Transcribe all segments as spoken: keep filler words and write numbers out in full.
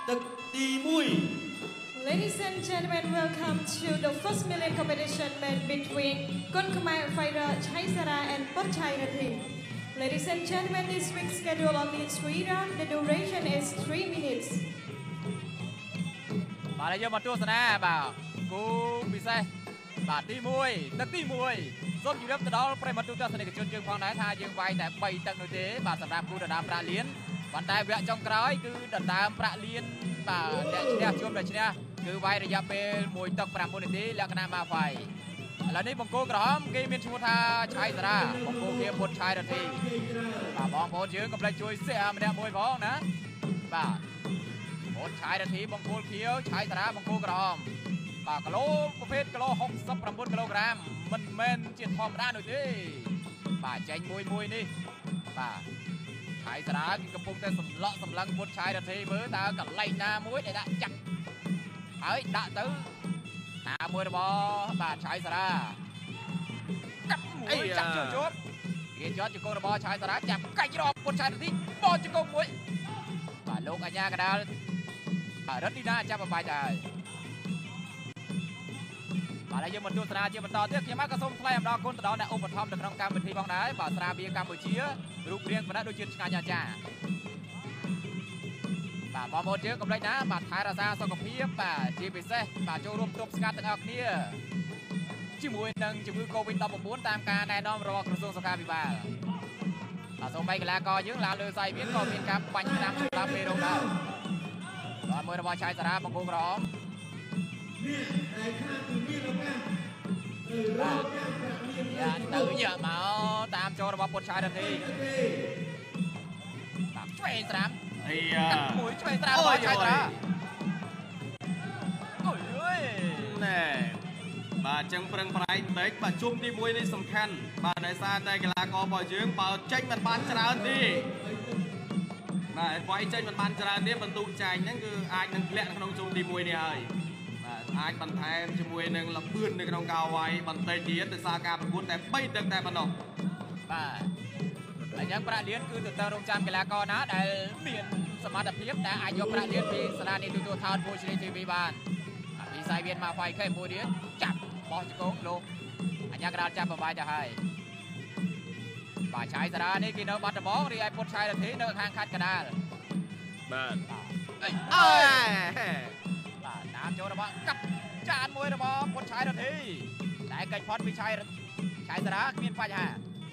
ตึกตีมุย Ladies and gentlemen, welcome to the first million competition made between Kun Khmer fighter Chai Sara and Pot Chai Rathi. Ladies and gentlemen, this week's schedule only three rounds. The duration is three minutes. បាទយើងមកទស្សនាបាទគូពិសេសបាទទីមួយទឹកទីមួយសូមជម្រាបទៅដល់ប្រិមត្តទូទស្សនិកជនយើងផងដែរថាយើងវាយតែបីទឹកនោះទេបាទសម្រាប់គូដណ្ដើមប្រាក់លានប៉ុន្តែវគ្គចុងក្រោយគឺដណ្ដើមប្រាក់លានបាទអ្នកឈ្នះជួបអ្នកឈ្នះគឺវាយរយៈពេលមួយទឹកប្រាំមួយនាទីលក្ខណៈមកវាយឥឡូវនេះបង្គោលក្រហមគេមានឈ្មោះថាឆៃសារាបង្គោលគេពុតឆៃរធីបាទបងប្អូនយើងកុំភ្លេចជួយ share ម្នាក់មួយផងណាបាទពុតឆៃរធីបង្គោលខៀវឆៃសារាបង្គោលក្រហមបាទគីឡូប្រភេទគីឡូហុកសិបប្រាំបួនគីឡូក្រាមមិនមែនជាធម្មតានោះទេបាទចេញមួយមួយនេះបាទឆៃសារាគឺកំពុងតែសម្លក់សម្លឹងពុតឆៃរធីមើលតើកន្លែងណាមួយដែលដាក់ចាក់ហើយដាក់ទៅតាមួយរបស់បាទឆៃសារាកាត់មួយចាប់ជើងជប់គេចត់ជង្គង់របស់ឆៃសារាចាប់កាច់រកពុតឆៃរធីបោះជង្គង់មួយបាទលោកអាញាកដាលបាទរត់ទីណាចាប់បបាយដែរបាទហើយយើងមកទស្សនាជាបន្តទៀតខ្ញុំក៏សូមថ្លែងអំណរគុណទៅដល់អ្នកឧបត្ថម្ភនៅក្នុងកម្មវិធីផងដែរបាទស្រាបៀរកម្ពុជារូបរាងបណ្ដាដូចជាឆ្ងាញ់អាចារ្យបាទបងប្អូនយើងកុំភ្លេចណាបាទថែរក្សាសុខភាពបាទជាពិសេសបាទចូលរួមទប់ស្កាត់ទាំងអស់គ្នាជាមួយនឹងជំងឺ កូវីដ ដប់ប្រាំបួន តាមការណែនាំរបស់ក្រសួងសុខាភិបាលបាទសូម្បីកីឡាករយើងឡើងលើសៃវៀនក៏មានការបាញ់តាមសម្រាប់ពេលរងដែរបាទមួយរបស់ឆៃសារាបង្គោលក្រហមបាទយ៉ាទៅយ៉ាមកតាមចូលរបស់ពុតឆៃរធីបាទឆ្វេងត្រាំអីយ៉ាមួយឆ្វេងត្រាំរបស់ឆៃសារាអូយអើយណែបាទចឹងប្រឹងប្រែងបន្តិចបាទជុំទីមួយនេះសំខាន់បាទដោយសារតែកីឡាកររបស់យើងបើចេញមិនបានច្រើនទេបាទវាយចេញមិនបានច្រើនទេបន្ទុកចាញ់ហ្នឹងគឺអាចនឹងធ្លាក់នៅក្នុងជុំទីមួយនេះហើយបាទអាចបន្ថែមជាមួយនឹងលបឿននៅក្នុងការវាយបន្តិចទៀតដោយសារការប្រកួតតែបីទឹកតែប៉ុណ្ណោះបាទអញ្ចឹងប្រាក់លានគឺទៅទៅរងចាំកីឡាករណាដែលមានសមត្ថភាពដែលអាចយកប្រាក់លានពីសាលានីទូទួលថោតមួយជ្រីទីវីបានពីសៃវៀនមកហ្វៃខេមួយទៀតចាប់បោះជង្គង់លោកអញ្ញាកដាលចាប់បបាយទៅហើយបាទឆៃសារានេះគេនៅបាត់ដំបងរីឯពុតឆៃរធីនៅខាងខាត់កដាលបាទអីអើយបាទតាមចូលរបស់កាប់ចានមួយរបស់ពុតឆៃរធីតែកិច្ចផុតពីឆៃឆៃសារាគ្មានបញ្ហា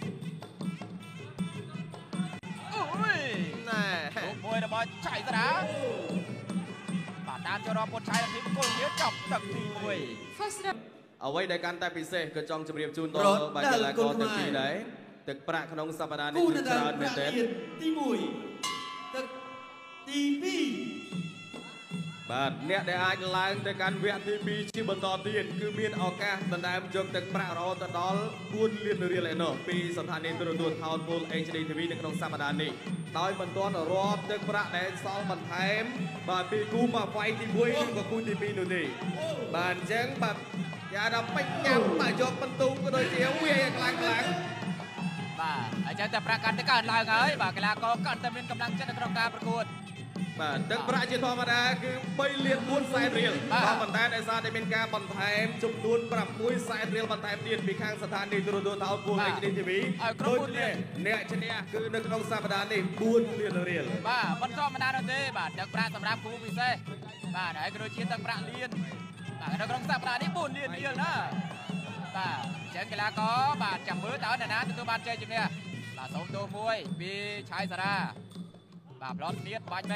អូយណែលោកមួយរបស់ឆៃសារាបាទតាមចូលរបស់ពុតឆៃរធីគល់វាចប់ទឹកទីមួយអ្វីដែលកាន់តែពិសេសក៏ចង់ជម្រាបជូនដល់បាទកីឡាករទាំងពីរដែរទឹកប្រាក់ក្នុងសប្តាហ៍នេះគឺច្រើនមែនទែនទីមួយទឹកទីពីរបាទអ្នកដែលអាចឡើងទៅកាន់វគ្គទីពីរជាបន្តទៀតគឺមានឱកាសដណ្ដើមយកទឹកប្រាក់រហូតដល់បួនលានរៀលឯណោះពីស្ថានីយទូរទស្សន៍ថោនពល เอช ดี ที วี នៅក្នុងសប្តាហ៍នេះដោយមិនទាន់រាប់ទឹកប្រាក់ដែលសល់បន្ថែមបាទពីគូមកហ្វៃទីមួយឬក៏គូទីពីរនោះទេបាទអញ្ចឹងបាទយ៉ាដល់ពេញញ៉ាំបាទយកបន្ទូក៏ដូចជាវាយខ្លាំងខ្លាំងបាទអញ្ចឹងតែប្រាក់កាន់តែកើនឡើងហើយបាទកីឡាករកាន់តែមានកម្លាំងចិត្តនៅក្នុងការប្រកួតបាទទឹកប្រាក់ជាធម្មតាគឺបីលានបួនសែនរៀលក៏ប៉ុន្តែដោយសារតែមានការបន្ថែមចំនួនប្រាំមួយសែនរៀលបន្ថែមទៀតពីខាងស្ថានីយទូរទស្សន៍ថោនពល เอช ดี ที วี ដូចនេះអ្នកឈ្នះគឺនៅក្នុងសប្តាហ៍នេះបួនលានរៀលបាទមិនធម្មតានោះទេបាទទឹកប្រាក់សម្រាប់គូពិសេសបាទហើយក៏ដូចជាទឹកប្រាក់លានបាទនៅក្នុងសប្តាហ៍នេះបួនលានរៀលណាបាទចឹងកីឡាករបាទចាំមើលតើអ្នកណាទទួលបានជ័យជំនះបាទសូមទោសមួយពីឆៃសារាបាទប្លន់ទៀតបាច់មិញ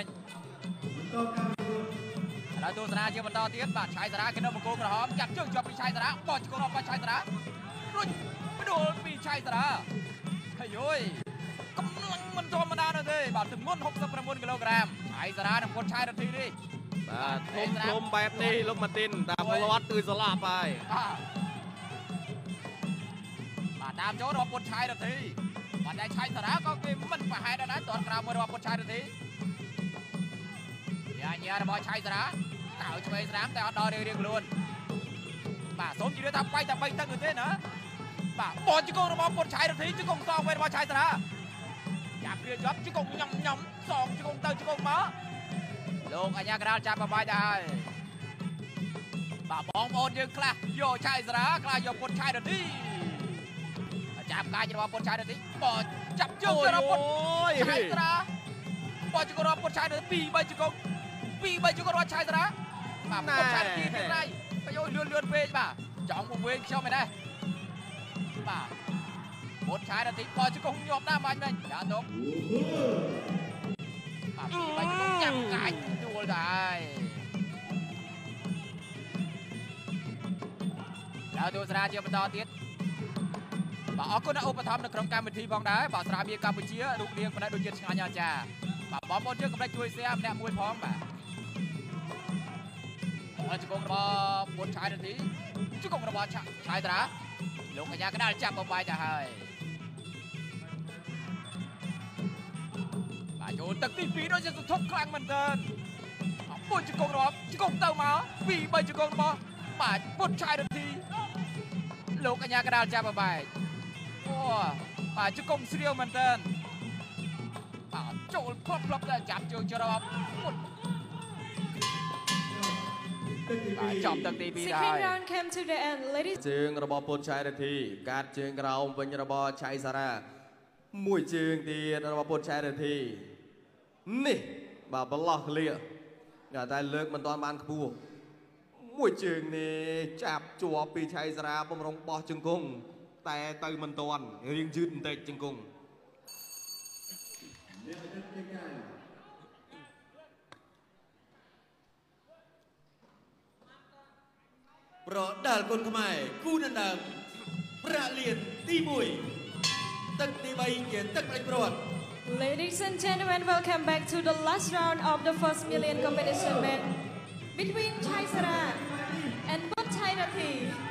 ហើយទស្សនាជាបន្តទៀតបាទឆៃសារាគេនៅបង្គោលក្រហមចាប់ជើងជាប់ពីឆៃសារាបោះជង្គង់របស់ឆៃសារារួចបដូរពីឆៃសារាហើយយយកម្លាំងមិនធម្មតានោះទេបាទទម្ងន់ហុកសិបប្រាំបួនគីឡូក្រាមឆៃសារានិងពុតឆៃរធីនេះបាទធំធំបែបនេះលោកម៉ាទីនតាមផ្លាត់គឺស្លាប់ហើយបាទតាមចូលរបស់ពុតឆៃរធីបាទតែឆៃសារាក៏គេមិនប្រហែលដែរតើក្រៅមួយរបស់ពុតឆៃរធីយ៉ាញ៉ារបស់ឆៃសារាកៅឆ្វេងស្រាមតែអត់ដល់រៀងរៀងខ្លួនបាទសូមជឿថាបាយតែបីទឹកនោះទេណាបាទបោះជង្គង់របស់ពុតឆៃរធីជង្គង់សងវិញរបស់ឆៃសារាយ៉ាព្រាជាប់ជង្គង់ញ៉ាំញ៉ាំសងជង្គង់ទៅជង្គង់មកលលោកអាញាកដាលចាប់បបាយដែរបាទបងប្អូនយើងខ្លះយកឆៃសារ៉ាខ្លះយកពុតឆៃរទីចាប់កាយរបស់ពុតឆៃរទីបោចាប់យករបស់ពុតឆៃសារ៉ាបោជង្គង់ពុតឆៃរទីពីរបីជង្គង់ពីរបីជង្គង់របស់ឆៃសារ៉ាបាទពុតឆៃរទីទៀតណៃបយោលឿនលឿនពេកបាទចង់មកវិញខ្ញុំឯនេះបាទពុតឆៃរទីបោជង្គង់ញាប់ដែរបាញ់វិញយ៉ាតុកបាទពីរបីជង្គង់ចាប់កាយដួលដែរแล้วទស្សនាជាបន្តទៀតបាទអរគុណដល់ឧបត្ថម្ភនៅក្នុងកម្មវិធីផងដែរបាទស្រាបៀរកម្ពុជារូបរាងប៉ុណ្ណេះដូចជាឆ្ងាញ់អាចារ្យបាទបងប្អូនយើងកុំភ្លេចជួយ share ម្នាក់មួយផងបាទអរជង្គង់របស់ពុនឆៃនាទីជង្គង់របស់ឆៃតារាលោកកញ្ញាកដាលចាប់បំបាយទៅហើយបាទចូលទឹកទីពីរដូចជាសន្ធប់ខ្លាំងមែនទែនពុនជង្គង់របស់ជង្គង់ទៅមកពីរបីជង្គង់របស់បាទពុនឆៃនាទីលោកកញ្ញាកដាលចាប់បំបាយអូបាទជង្គង់ស្រាវមែនទែនបាទចូលផ្លប់ផ្លប់តែចាប់ជើងច្រប់ពុនបាទចំទឹកទីពីរហើយ Second round came to the end ladies ជើងរបស់ពុនឆៃរធីកាត់ជើងក្រោមវិញរបស់ឆៃសារ៉ាមួយជើងទៀតរបស់ពុនឆៃរធីនេះបាទបន្លោះឃ្លាតែលើកមិនទាន់បានខ្ពស់មួយជើងនេះចាប់ជាប់ពីឆៃសារ៉ាបំរុងបោះជង្គង់តែទៅមិនទាន់រៀងយឺតបន្តិចជង្គង់ប្រដាល់គុនខ្មែរគូដណ្ដើមប្រាក់លានទីមួយទឹកទីបីជាទឹកផ្ដាច់ព្រាត់ Ladies and gentlemen, welcome back to the last round of the first million competition match between Chai Sara and Put Chai Nathi.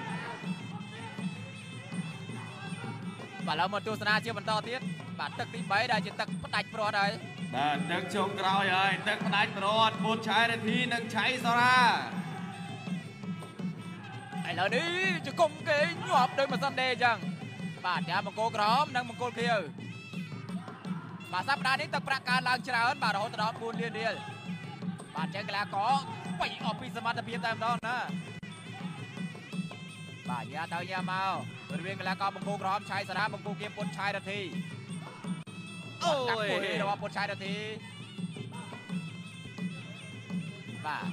បាទเราមកទស្សនាជាបន្តទៀតបាទទឹកទីបីដែលជាទឹកផ្ដាច់ព្រាត់ហើយបាទទឹកចុងក្រោយហើយទឹកផ្ដាច់ព្រាត់ពុតឆៃនាធីនិងឆៃសារ៉ាឥឡូវនេះជង្គង់គេញាប់ដោយម៉ាស៊ីនដេអញ្ចឹងបាទយ៉ាមង្គលក្រមនិងមង្គលខៀវបាទសប្តាហ៍នេះទឹកប្រាក់កើនឡើងច្រើនបាទរហូតដល់បួនលានរៀលបាទចឹងកីឡាករបែកអស់ពីសមត្ថភាពតែម្ដងណាបាទយ៉ាទៅយ៉ាមកបរិវេណកីឡាករមង្គលក្រមឆៃសារ៉ាមង្គលខៀវពុនឆៃនាធីអូយរបស់ពុនឆៃនាធីបាទ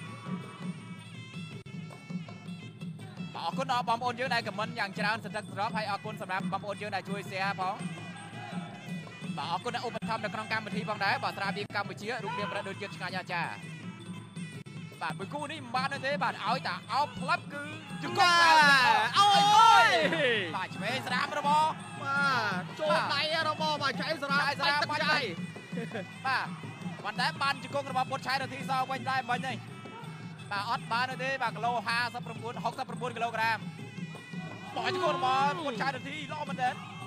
អរគុណដល់បងប្អូនយើងដែលខមមិនយ៉ាងច្រើនសន្តិសរាប់ហើយអរគុណសម្រាប់បងប្អូនយើងដែលជួយ share ផងបាទអរគុណដល់ឧបត្ថម្ភនៅក្នុងកម្មវិធីផងដែរបាទស្រាបៀរកម្ពុជារូបរាងប្រដូចជាតិឆ្ងាញ់អាចារ្យបាទមួយគូនេះមិនបានទេបាទឲ្យតែអោបផ្លឹបគឺជង្គង់អូយបាទឆ្វេងស្រាមរបស់បាទចូលដៃរបស់បាទឆៃសារ៉ាឆៃសារ៉ាបាច់ដៃបាទប៉ុន្តែបានជង្គង់របស់ពុតឆៃនាធីសងវិញដែរមិញនេះបាទអត់បានទេបាទគីឡូห้าสิบเก้า หกสิบเก้าគីឡូក្រាមបោះជង្គង់របស់ពុតឆៃនាធីល្អមែនទេ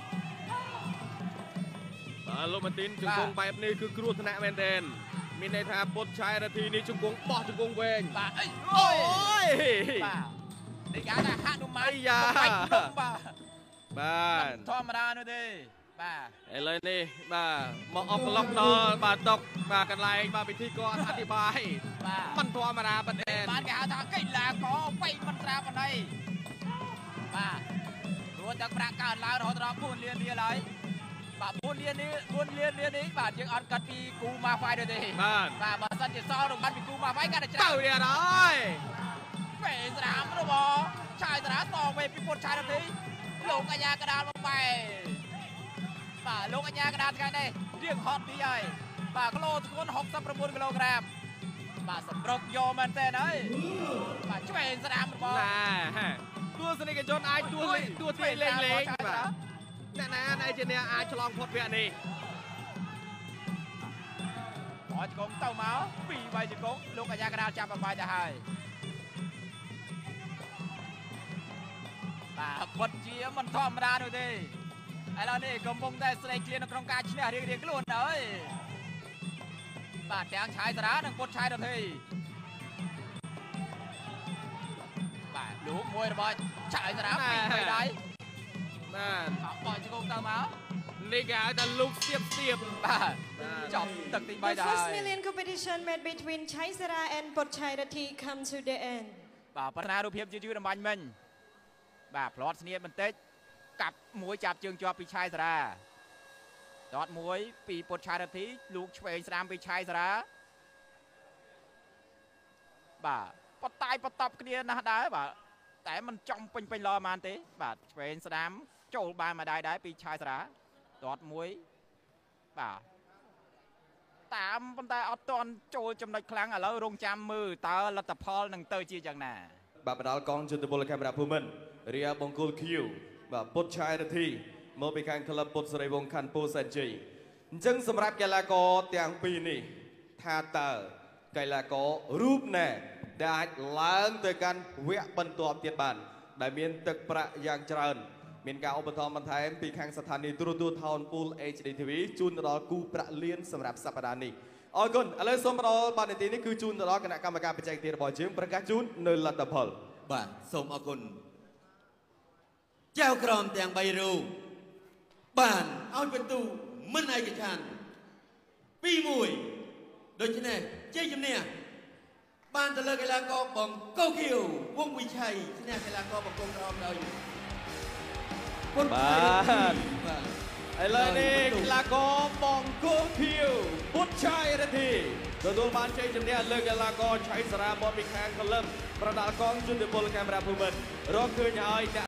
បាទលោកម៉ាទីនជង្គង់បែបនេះគឺគ្រោះថ្នាក់មែនទែនមានន័យថាពុតឆៃនាធីនេះជង្គង់បោះជង្គង់វែងបាទអីអូយបាទនេះគេថាហនុមានយ៉ាបាទបាទធម្មតានោះទេបាទឥឡូវនេះបាទមកអបប្លុកដល់បាទតុកបាទកន្លែងបាទពិធីករអធិប្បាយបាទមិនធម្មតាប៉ុណ្ណេះបាទគេហៅថាកីឡាករបែកមិនត្រាប៉ុណ្ណេះបាទព្រោះទឹកប្រាក់កើនឡើងរហូតដល់បួនលានរៀលហើយបាទបួនលាននេះបួនលានរៀលនេះបាទយើងអត់កាត់ពីគូម៉ាហ្វាយទេបាទបាទបើសិនជាសល់រំបាត់ពីគូម៉ាហ្វាយកាន់តែច្រើនទៅទៀតហើយពេលស្រាមរបស់ឆៃតារាតងវេពីពុតឆៃនាធីលោកកញ្ញាកដាលបំបែបាទលោកអញ្ញាកដាលថ្ងៃនេះរៀងហត់ទីហើយបាទគីឡូធ្ងន់หกสิบเก้าគីឡូក្រាមបាទសម្រុកយកមែនទេហើយបាទឆ្វេងស្រាមរបស់ណាទស្សនិកជនអាចទួទួទាយលេងលេងបាទអ្នកណាដែលជាអ្នកអាចឆ្លងផុតវគ្គនេះបោះជង្គង់ទៅមកពីរបីជង្គង់លោកអញ្ញាកដាលចាប់បំបាយទៅហើយបាទពិតជាមិនធម្មតានោះទេឥឡូវនេះកំពុងតែស្រែកឃ្លាននៅក្នុងការឈ្នះរៀងរៀងខ្លួនហើយបាទទាំងឆៃសារ៉ានិងពុតឆៃនាធីបាទលោកមួយរបស់ឆៃសារ៉ាពីរបីដៃបាទបោះជង្គង់ទៅមកนี่ก็แต่ลูกเสียบเสียบบ่าจบตึกตีใบ The ได้ first million competition made between Chai Sara and Potchai Rathi come to the end. บ่าพัฒนารูปเพียบยืดๆดำบันมันบ่าพลอตเนียมันเต๊กกับมวยจับจึงจอปีชายสระดอดมวยปีปดชายนาทีลูกเฉวงสนามปีชายสระบ่าปตายปตอบกันเดียนะได้บ่าแต่มันจอมเป็นเป็นรอมันตีบ่าเฉวงสนามโจลบานมาได้ได้ปีชายสระดอดมวยบ่าตามปันตาเอาตอนโจลจำนวนครั้งอ่ะแล้วลงจำมือตาลัตพอลหนังเตยจีจังน่ะបាទបដាល់កងយុទ្ធពលកាមេរ៉ាភូមិន្ទរៀបបង្គោល Q បាទពុតឆាយរធីមកពីខាងក្លឹបពុតសេរីវង្សខណ្ឌពោធិ៍សែនជ័យអញ្ចឹងសម្រាប់កីឡាករទាំងពីរនេះថាតើកីឡាកររូបណាដែលអាចឡើងទៅកាន់វគ្គបន្ទាប់ទៀតបានដែលមានទឹកប្រាក់យ៉ាងច្រើនមានការឧបត្ថម្ភបន្ថែមពីខាងស្ថានីយទូរទស្សន៍ Town Pool เอช ดี ที วี ជូនទៅដល់គូប្រាក់លានសម្រាប់សប្តាហ៍នេះអរគុណឥឡូវសូមផ្ដល់បាននីតិនេះគឺជូនទៅដល់គណៈកម្មការបច្ចេកទេសរបស់យើងប្រកាសជូននៅលទ្ធផលបាទសូមអរគុណចៅក្រមទាំងបីរូបបានឲ្យបន្ទូមិនឯកច្ឆន្ទពីរមួយដូច្នេះជ័យជំនះបានទៅលើកីឡាករបង្គោលខៀវវងវិឆ័យឈ្នះកីឡាករបង្គោលក្រមដោយពុតបាទបាទឥឡូវនេះកីឡាករបង្គោលខៀវពុតឆាយរធីទទួលបានជ័យជំនះលើកីឡាករឆៃសារាមកពីខាងក្លឹបប្រដាល់កងយុទ្ធពលកាមេរ៉ាភូមិន្ទរកឃើញហើយ